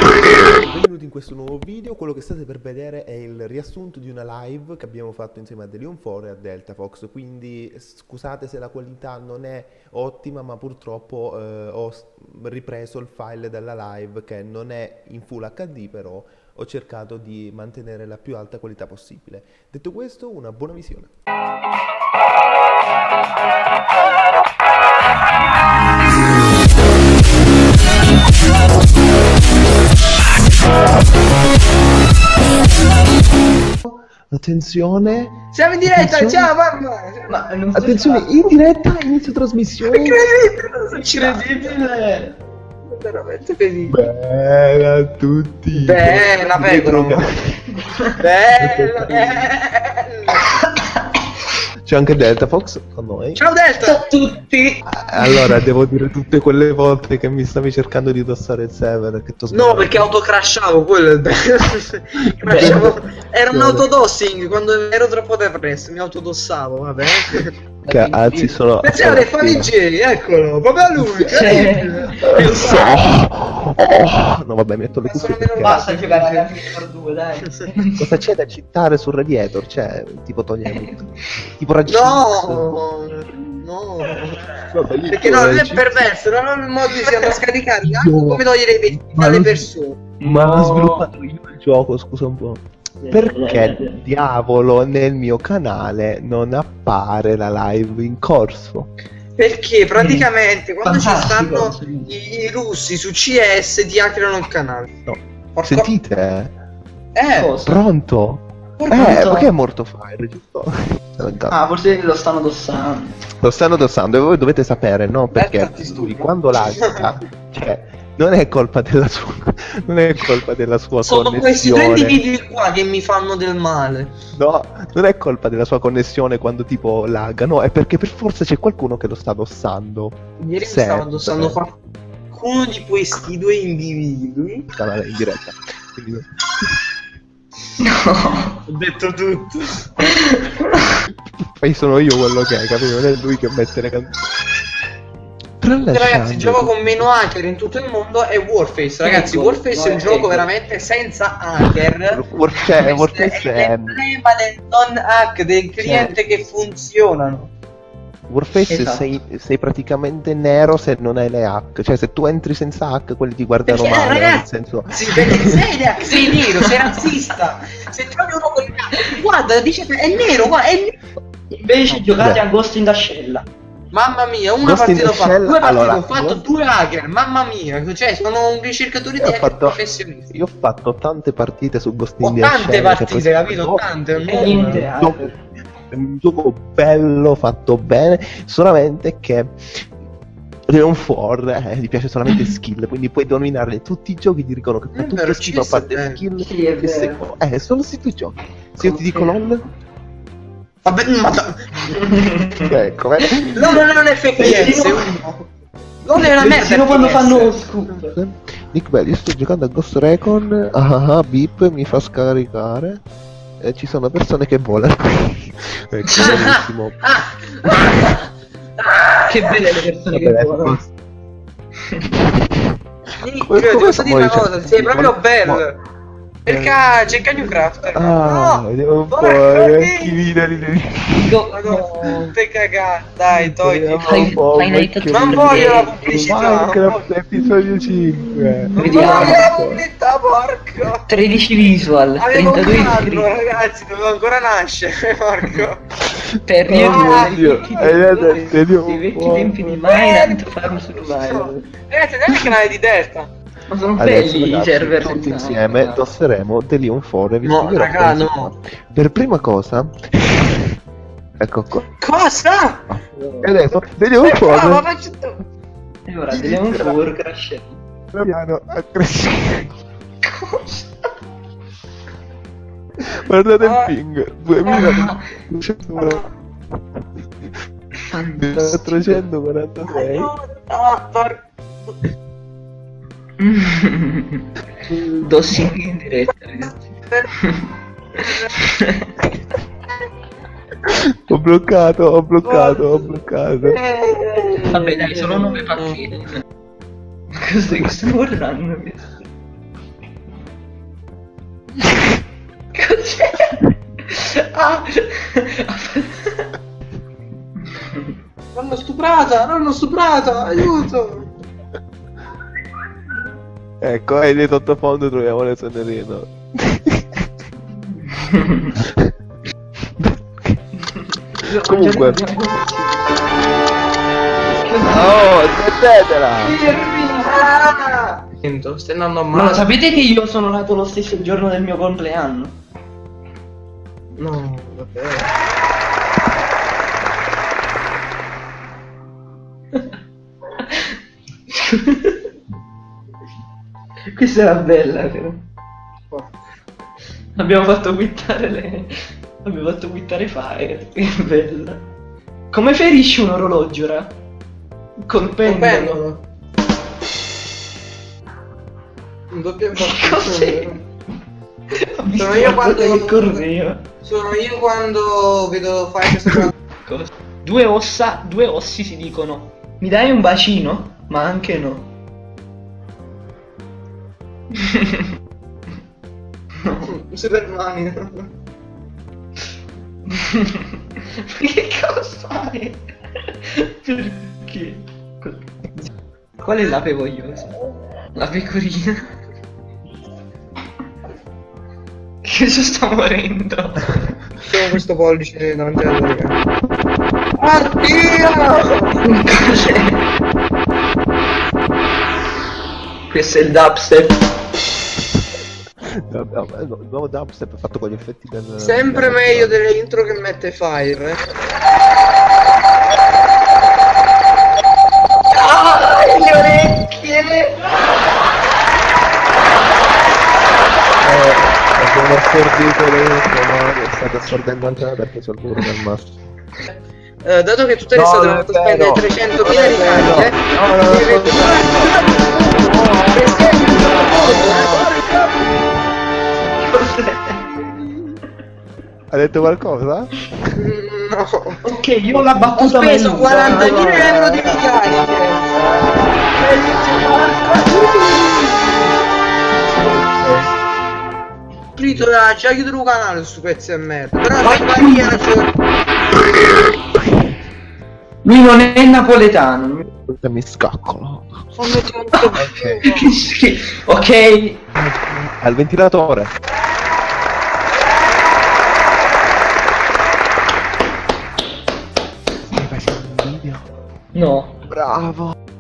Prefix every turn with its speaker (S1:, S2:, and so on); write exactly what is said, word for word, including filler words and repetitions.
S1: Benvenuti in questo nuovo video. Quello che state per vedere è il riassunto di una live che abbiamo fatto insieme a Delion Four e a Delta Fox, quindi scusate se la qualità non è ottima, ma purtroppo eh, ho ripreso il file della live che non è in Full acca di, però ho cercato di mantenere la più alta qualità possibile. Detto questo, una buona visione. Attenzione,
S2: siamo in diretta,
S1: attenzione.
S2: Ciao mamma.
S3: Ma non
S1: Attenzione, in diretta, inizio trasmissione.
S2: Incredibile, veramente incredibile.
S1: Bella a tutti.
S2: Bella pecora. Bella, bella.
S1: C'è anche Delta Fox con noi.
S2: Ciao Delta. Ciao a tutti.
S1: Allora, devo dire tutte quelle volte che mi stavi cercando di tossare il server che
S2: no, perché autocrashavo, quello è il bello. Era un autodossing, quando ero troppo depresso mi autodossavo, vabbè.
S1: Che anzi sono...
S2: Pensate, Fanny J, eccolo, proprio a lui.
S1: Lo so. Oh, no vabbè, metto le cuffie perché...
S3: Basta giocare a F due, dai.
S1: Cosa c'è da citare sul radiator? Cioè, tipo togliere... tipo raggiungere...
S2: No, no.
S1: Vabbè,
S2: perché no, non è perverso, non ho il modo di si andare a scaricare anche come togliere i vestiti alle persone.
S1: Ma l'ho sviluppato io il gioco, scusa un po'. Perché diavolo nel mio canale non appare la live in corso?
S2: Perché praticamente quando ci
S3: Fantastico.
S2: stanno i, i russi su C S ti hackerano il canale.
S1: No.
S2: Porco...
S1: Sentite?
S2: Eh,
S3: Cosa?
S1: Pronto?
S2: Porco
S1: Eh,
S3: so.
S1: perché è morto Fire, giusto?
S3: Ah, forse lo stanno dossando.
S1: Lo stanno dossando e voi dovete sapere, no? Perché
S2: Aspetta, ti
S1: lui
S2: stupido.
S1: quando lagga, cioè, non è colpa della sua, non è colpa della sua
S2: sono questi
S1: connessione.
S2: due individui qua che mi fanno del male.
S1: No, non è colpa della sua connessione quando tipo lagga, no, è perché per forza c'è qualcuno che lo sta dossando.
S2: Ieri mi
S1: Sempre.
S2: stavo addossando qualcuno di questi due individui.
S1: Canale in diretta. Quindi...
S3: No.
S2: Ho detto tutto.
S1: Poi sono io quello che è, capito? Non è lui che mette le canzoni.
S2: Ragazzi, il gioco con meno hacker in tutto il mondo è Warface. Ragazzi,
S3: Ecco,
S2: Warface è un
S3: no,
S2: gioco
S3: ecco.
S2: veramente senza hacker.
S1: Warface, Warface
S2: Questo è
S1: è...
S2: l'emblema del non hack, del cliente che funzionano.
S1: Warface
S3: Esatto.
S1: sei, sei praticamente nero se non hai le hack. Cioè se tu entri senza hack quelli ti guardano
S2: Perché,
S1: male,
S2: ragazzi,
S1: nel senso...
S2: sì, perché sei, ne- sei nero, sei razzista. Se trovi uno con il hack, guarda, dice è nero, guarda, è nero.
S3: Invece giocate
S1: Beh.
S3: a Ghost in the Shell.
S2: Mamma mia, una
S1: Ghost in
S2: partita ho
S1: the
S2: fatto,
S1: Shell,
S2: due partite
S1: allora,
S2: ho fatto,
S1: io-
S2: due hacker, mamma mia, cioè sono un ricercatore di
S1: Io ho
S2: hacker
S1: fatto,
S2: professionisti.
S1: io ho fatto tante partite su Ghost in
S2: Ho
S1: the
S2: tante
S1: Shell,
S2: partite,
S1: che poi-
S2: capito?
S1: No,
S2: Tante, un
S3: E
S2: numero.
S3: niente
S1: è un gioco-
S3: hacker.
S1: è un gioco bello, fatto bene, solamente che Leon Four eh, gli piace solamente skill, quindi puoi dominare tutti i giochi, ti dicono che fa
S2: È
S1: tutto
S2: vero,
S1: schifo a
S2: C S
S1: parte
S2: è-
S1: skill.
S3: Sì, è
S1: che se-
S3: vero.
S1: Eh, sono questi due giochi. Se io ti dico LOL,
S2: Vabbè, ma da-
S1: ecco, eh.
S2: no, no, non è F P S, uno. Non è una merda.
S3: Sino quando
S2: F P S.
S3: fanno scoop.
S1: Nick Bell, io sto giocando a Ghost Recon, ah ah ah, beep, mi fa scaricare e ci sono persone che volano. Ecco, benissimo.
S3: Che belle le persone che
S1: Vabbè,
S3: volano.
S2: Nick,
S1: Come-
S2: ti
S1: come
S2: posso dire una
S1: stiamo
S2: cosa,
S1: dicendo?
S2: sei proprio
S1: Ma-
S2: bello. Perché c'è Canyon Craft.
S1: Ah,
S2: No,
S1: vediamo un po',
S2: porca
S1: neanche i
S2: miseria.
S1: video di
S3: Io-
S2: Madonna, te cagare, dai, togli.
S1: Vediamo
S3: Fai-
S1: un po',
S3: fai una
S1: perché-
S3: dittatura.
S2: Non voglio la pubblicità.
S1: Minecraft episodio cinque.
S2: Non
S3: Vediamo.
S2: voglio la pubblicità, porco.
S3: tredici visual,
S2: Avevo un
S3: trentadue
S2: anno,
S3: iscritti.
S2: ragazzi, dovevo ancora nascere, porco.
S3: Per
S1: Oh
S2: Ah,
S3: riempire
S1: Dio,
S3: i
S1: hai detto, vediamo
S3: i
S1: un
S3: vecchi
S1: po'.
S3: tempi di Minecraft farm su Minecraft.
S2: Ragazzi, andiamo al canale di Delta.
S3: Ma sono
S1: Adesso
S3: belli i
S1: ragazzi,
S3: server
S1: tutti
S3: senza
S1: insieme
S3: Minecraft.
S1: tosseremo Delion Four e vi
S2: No,
S1: spiegherò
S2: raga,
S1: come si
S2: no.
S1: fa. Per prima cosa ecco qua.
S2: Cosa?
S1: E adesso Delion
S2: Eh, bravo,
S1: Four
S2: faccio tu.
S3: E ora Delion Four crash.
S1: piano a crescere. Guardate
S2: Ah.
S1: il ping duemiladuecentoquarantasei quattrocentoquarantasei.
S2: Ah, porco.
S3: Dossing in diretta, ragazzi.
S1: Ho bloccato, ho bloccato, ho bloccato.
S3: Vabbè dai, sono nove partite. Cosa che sto guardando? Ah.
S2: L'hanno stuprata, l'hanno stuprata, aiuto!
S1: Ecco, e lì sottofondo troviamo le Sonerino. Comunque. Oh, smettetela!
S2: Ah! Stai andando a
S3: Ma
S2: male.
S3: lo sapete che io sono nato lo stesso giorno del mio compleanno?
S2: No, vabbè.
S3: Questa era bella, però. Abbiamo fatto quittare le... Abbiamo fatto quittare Fire. Che bella. Come ferisci un orologio, ra? Con pendolo.
S2: pendolo. Un doppio
S3: Cos'è?
S2: Sono io quando
S3: che correva.
S2: Sono io quando vedo fare questa
S3: Cosa? Due ossa, due ossi si dicono. Mi dai un bacino? Ma anche no.
S2: Superman.
S3: Che cosa fai? Perché? Qual è l'ape vogliosa? La pecorina. Che se sta morendo.
S2: Solo questo pollice davanti alla telecamera. Oddio!
S3: Cos'è? Questo è il dubstep.
S1: No, no, no, il nuovo dubstep fatto con gli effetti del...
S2: Sempre
S1: del-
S2: meglio delle intro che mette Fire. Eh.
S3: Ah, le orecchie!
S1: Eh, abbiamo assorbito le intro, ma state assorbendo anche la perché c'è il burro del masso.
S2: Eh, dato che tutte le
S1: No,
S2: state
S1: non è
S2: dovete spendere
S1: vero.
S2: trecentomila
S1: Non è
S2: ricariche,
S1: vero. No, no, no,
S2: dovete-
S1: no, Ha detto qualcosa?
S2: No.
S3: Ok, io ho la
S2: Ho
S3: battuta
S2: speso
S3: meglio.
S2: quarantamila euro di ricariche. Plito, dai, c'è chiudere un canale su pezzi e merda. Però la barriera c'è.
S3: Lui non è napoletano.
S1: Mi scaccolo.
S3: Che schifo. Ok.
S1: Al ventilatore. Stai facendo un video?
S3: No.
S1: Bravo.